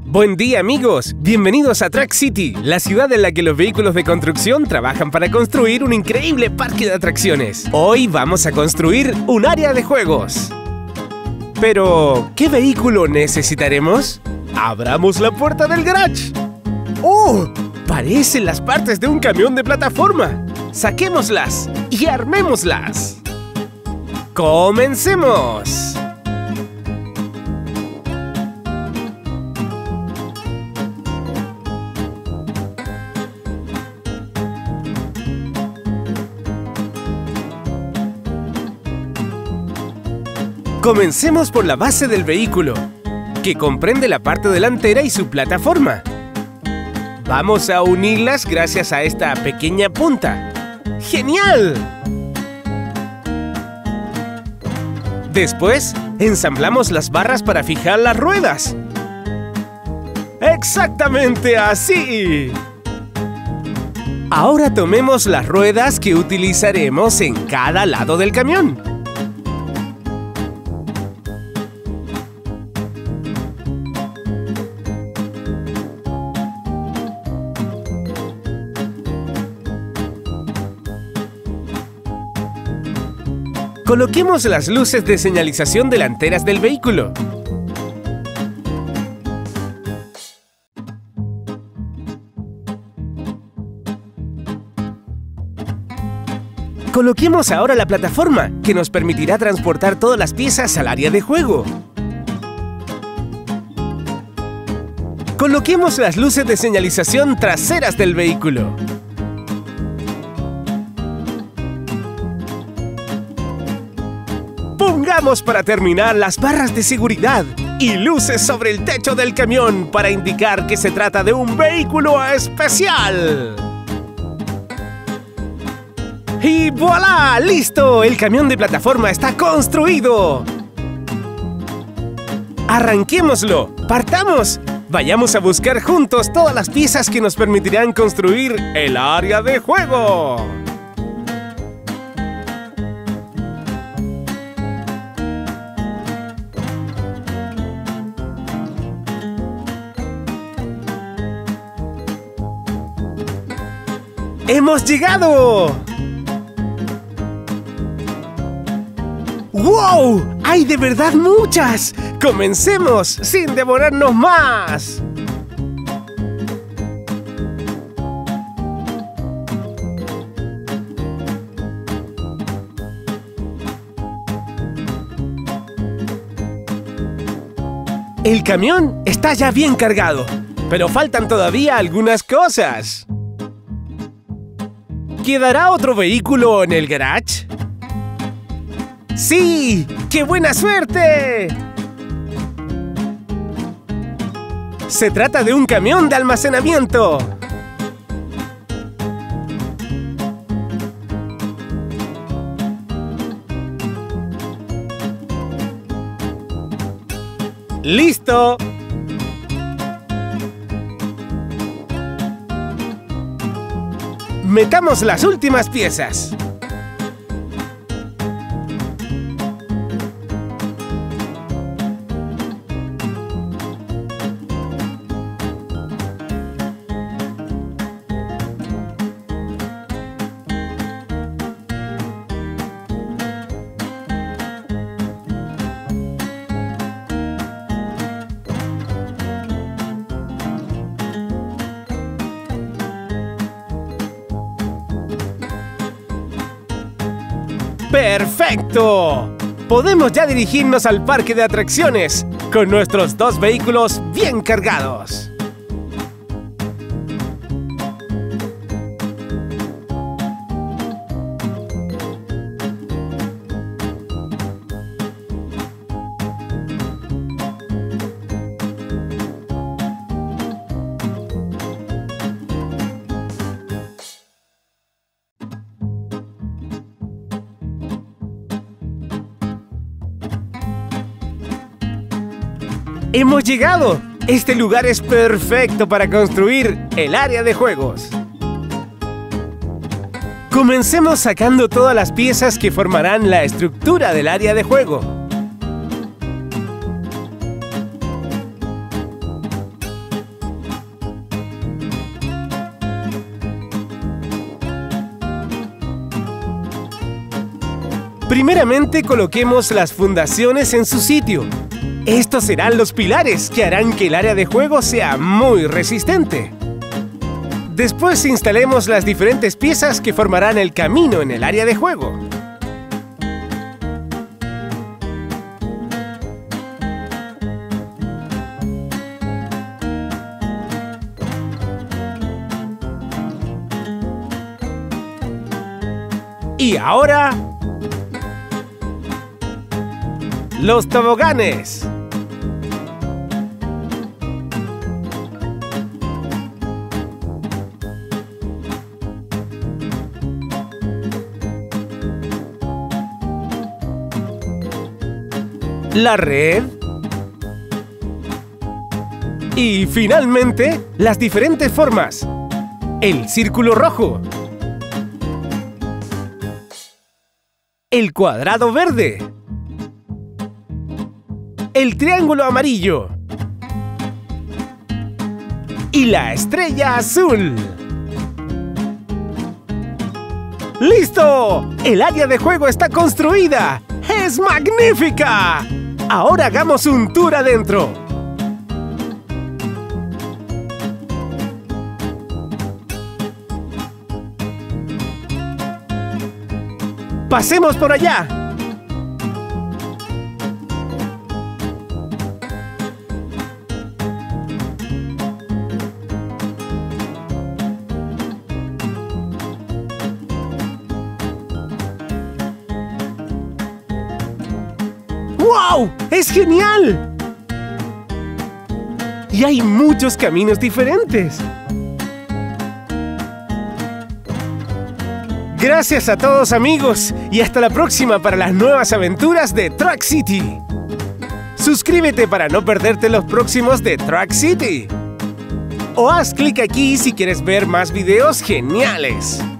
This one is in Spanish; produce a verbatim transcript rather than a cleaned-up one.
Buen día, amigos. Bienvenidos a Track City, la ciudad en la que los vehículos de construcción trabajan para construir un increíble parque de atracciones. Hoy vamos a construir un área de juegos. Pero, ¿qué vehículo necesitaremos? Abramos la puerta del garage. ¡Oh! Parecen las partes de un camión de plataforma. Saquémoslas y armémoslas. ¡Comencemos! Comencemos por la base del vehículo, que comprende la parte delantera y su plataforma. Vamos a unirlas gracias a esta pequeña punta. ¡Genial! Después, ensamblamos las barras para fijar las ruedas. ¡Exactamente así! Ahora tomemos las ruedas que utilizaremos en cada lado del camión. Coloquemos las luces de señalización delanteras del vehículo. Coloquemos ahora la plataforma, que nos permitirá transportar todas las piezas al área de juego. Coloquemos las luces de señalización traseras del vehículo. Pongamos para terminar las barras de seguridad y luces sobre el techo del camión para indicar que se trata de un vehículo especial. ¡Y voilá! ¡Listo! El camión de plataforma está construido. ¡Arranquémoslo! ¡Partamos! Vayamos a buscar juntos todas las piezas que nos permitirán construir el área de juego. ¡Hemos llegado! ¡Wow! ¡Hay de verdad muchas! ¡Comencemos sin demorarnos más! El camión está ya bien cargado, pero faltan todavía algunas cosas. ¿Quedará otro vehículo en el garage? ¡Sí! ¡Qué buena suerte! Se trata de un camión de almacenamiento. ¡Listo! Metamos las últimas piezas. ¡Perfecto! Podemos ya dirigirnos al parque de atracciones con nuestros dos vehículos bien cargados. ¡Hemos llegado! Este lugar es perfecto para construir el área de juegos. Comencemos sacando todas las piezas que formarán la estructura del área de juego. Primeramente coloquemos las fundaciones en su sitio. Estos serán los pilares que harán que el área de juego sea muy resistente. Después instalemos las diferentes piezas que formarán el camino en el área de juego. Y ahora, los toboganes. La red. Y finalmente, las diferentes formas. El círculo rojo. El cuadrado verde. El triángulo amarillo. Y la estrella azul. ¡Listo! El área de juego está construida. ¡Es magnífica! Ahora hagamos un tour adentro. ¡Pasemos por allá! ¡Wow! ¡Es genial! Y hay muchos caminos diferentes. Gracias a todos, amigos, y hasta la próxima para las nuevas aventuras de Truck City. Suscríbete para no perderte los próximos de Truck City. O haz clic aquí si quieres ver más videos geniales.